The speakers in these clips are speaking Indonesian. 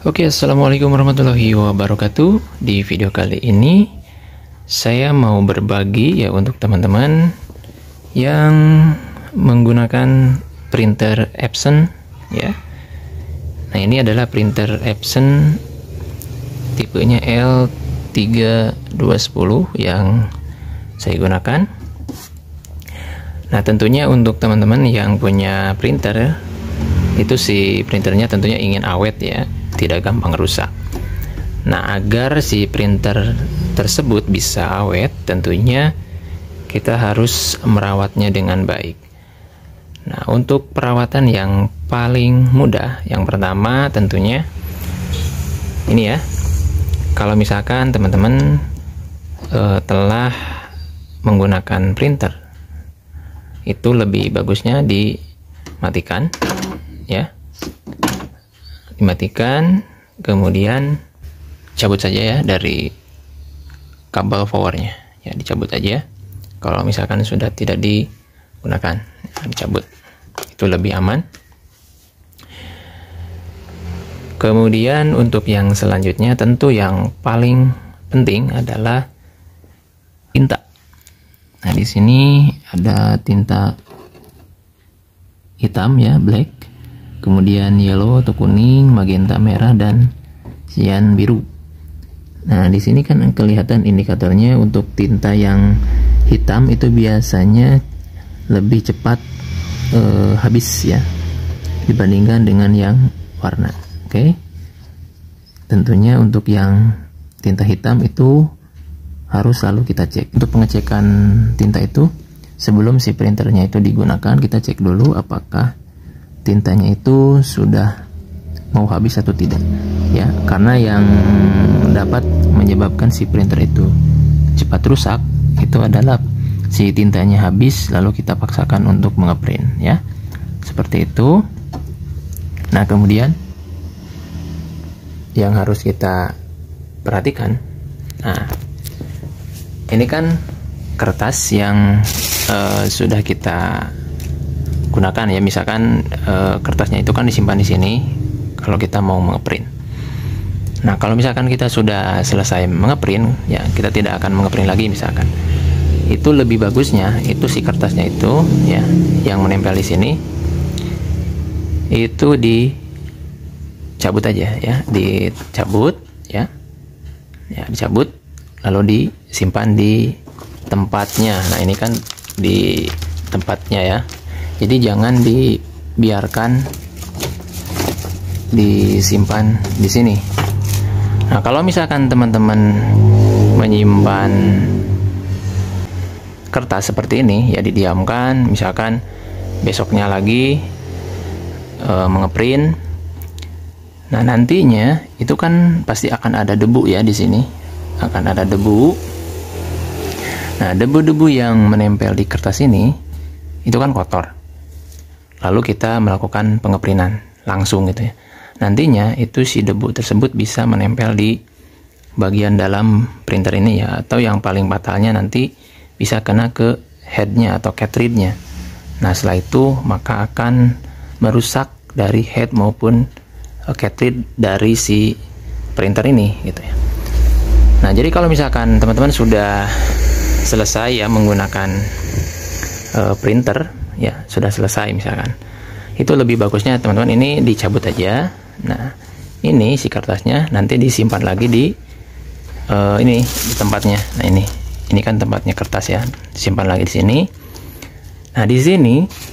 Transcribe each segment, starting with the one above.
Oke, assalamualaikum warahmatullahi wabarakatuh. Di video kali ini saya mau berbagi ya untuk teman-teman yang menggunakan printer Epson ya. Nah, ini adalah printer Epson tipenya L3210 yang saya gunakan. Nah, tentunya untuk teman-teman yang punya printer itu si printernya tentunya ingin awet ya, tidak gampang rusak. Nah, agar si printer tersebut bisa awet, tentunya kita harus merawatnya dengan baik. Nah, untuk perawatan yang paling mudah, yang pertama tentunya ini ya. Kalau misalkan teman-teman telah menggunakan printer, itu lebih bagusnya dimatikan ya. Dimatikan, kemudian cabut saja ya dari kabel powernya ya, dicabut aja. Kalau misalkan sudah tidak digunakan, dicabut, itu lebih aman. Kemudian untuk yang selanjutnya, tentu yang paling penting adalah tinta. Nah, di sini ada tinta hitam ya, black, kemudian yellow atau kuning, magenta merah, dan cyan biru. Nah, di sini kan kelihatan indikatornya. Untuk tinta yang hitam itu biasanya lebih cepat habis ya dibandingkan dengan yang warna. Oke. Tentunya untuk yang tinta hitam itu harus selalu kita cek. Untuk pengecekan tinta itu, sebelum si printernya itu digunakan, kita cek dulu apakah tintanya itu sudah mau habis atau tidak ya, karena yang dapat menyebabkan si printer itu cepat rusak itu adalah si tintanya habis lalu kita paksakan untuk mengeprint ya, seperti itu. Nah, kemudian yang harus kita perhatikan, nah ini kan kertas yang sudah kita gunakan ya. Misalkan kertasnya itu kan disimpan di sini kalau kita mau mengeprint. Nah, kalau misalkan kita sudah selesai mengeprint ya, kita tidak akan mengeprint lagi misalkan. Itu lebih bagusnya itu si kertasnya itu ya, yang menempel di sini itu dicabut aja ya, dicabut ya. Ya, dicabut lalu disimpan di tempatnya. Nah, ini kan di tempatnya ya. Jadi jangan dibiarkan disimpan di sini. Nah, kalau misalkan teman-teman menyimpan kertas seperti ini ya, didiamkan, misalkan besoknya lagi mengeprint. Nah, nantinya itu kan pasti akan ada debu ya di sini. Akan ada debu. Nah, debu-debu yang menempel di kertas ini itu kan kotor. Lalu kita melakukan pengeprintan langsung gitu ya. Nantinya itu si debu tersebut bisa menempel di bagian dalam printer ini ya, atau yang paling fatalnya nanti bisa kena ke headnya atau cartridge-nya. Nah, setelah itu maka akan merusak dari head maupun cartridge dari si printer ini gitu ya. Nah, jadi kalau misalkan teman-teman sudah selesai ya menggunakan printer ya, sudah selesai misalkan, itu lebih bagusnya teman-teman ini dicabut aja. Nah, ini si kertasnya nanti disimpan lagi di ini di tempatnya. Nah, ini kan tempatnya kertas ya, disimpan lagi di sini. Nah, di sini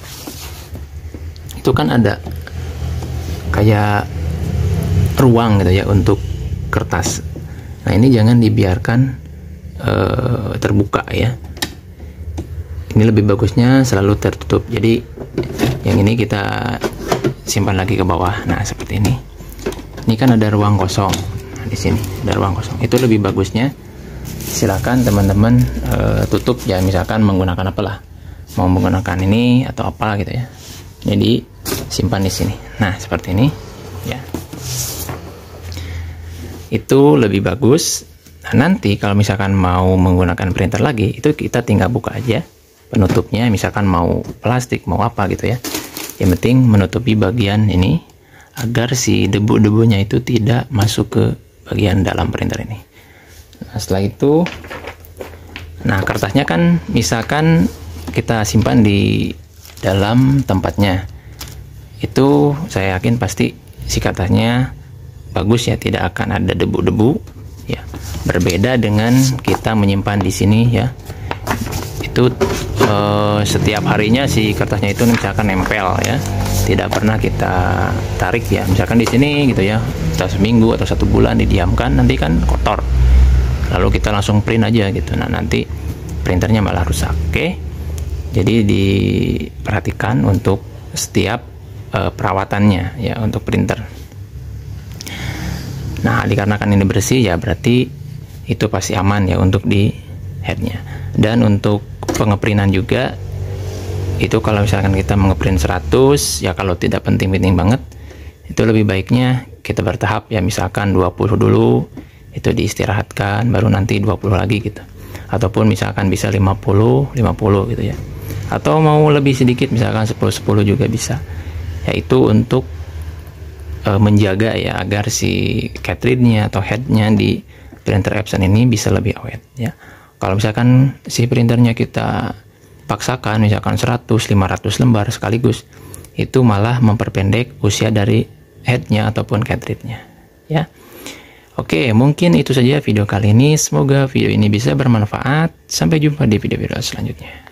itu kan ada kayak ruang gitu ya untuk kertas. Nah, ini jangan dibiarkan terbuka ya. Ini lebih bagusnya selalu tertutup. Jadi yang ini kita simpan lagi ke bawah. Nah, seperti ini. Ini kan ada ruang kosong. Nah, di sini ada ruang kosong. Itu lebih bagusnya silakan teman-teman tutup ya. Misalkan menggunakan apalah, mau menggunakan ini atau apa gitu ya. Jadi simpan di sini. Nah, seperti ini ya. Itu lebih bagus. Nah, nanti kalau misalkan mau menggunakan printer lagi, itu kita tinggal buka aja penutupnya, misalkan mau plastik mau apa gitu ya, yang penting menutupi bagian ini agar si debu-debunya itu tidak masuk ke bagian dalam printer ini. Nah, setelah itu, nah kertasnya kan misalkan kita simpan di dalam tempatnya, itu saya yakin pasti si kertasnya bagus ya, tidak akan ada debu-debu ya. Berbeda dengan kita menyimpan di sini ya, itu setiap harinya si kertasnya itu misalkan nempel ya, tidak pernah kita tarik ya, misalkan di sini gitu ya, kita seminggu atau 1 bulan didiamkan, nanti kan kotor, lalu kita langsung print aja gitu, nah nanti printernya malah rusak. Oke, jadi diperhatikan untuk setiap perawatannya ya untuk printer. Nah, dikarenakan ini bersih ya berarti itu pasti aman ya untuk di headnya. Dan untuk pengeprintan juga, itu kalau misalkan kita mengeprint 100 ya, kalau tidak penting-penting banget, itu lebih baiknya kita bertahap ya, misalkan 20 dulu itu diistirahatkan, baru nanti 20 lagi gitu, ataupun misalkan bisa 50 gitu ya, atau mau lebih sedikit misalkan 10 juga bisa, yaitu untuk menjaga ya agar si cartridge-nya atau head-nya di printer Epson ini bisa lebih awet ya. Kalau misalkan si printernya kita paksakan misalkan 100-500 lembar sekaligus, itu malah memperpendek usia dari headnya ataupun cartridge-nya ya. Oke, mungkin itu saja video kali ini. Semoga video ini bisa bermanfaat. Sampai jumpa di video-video selanjutnya.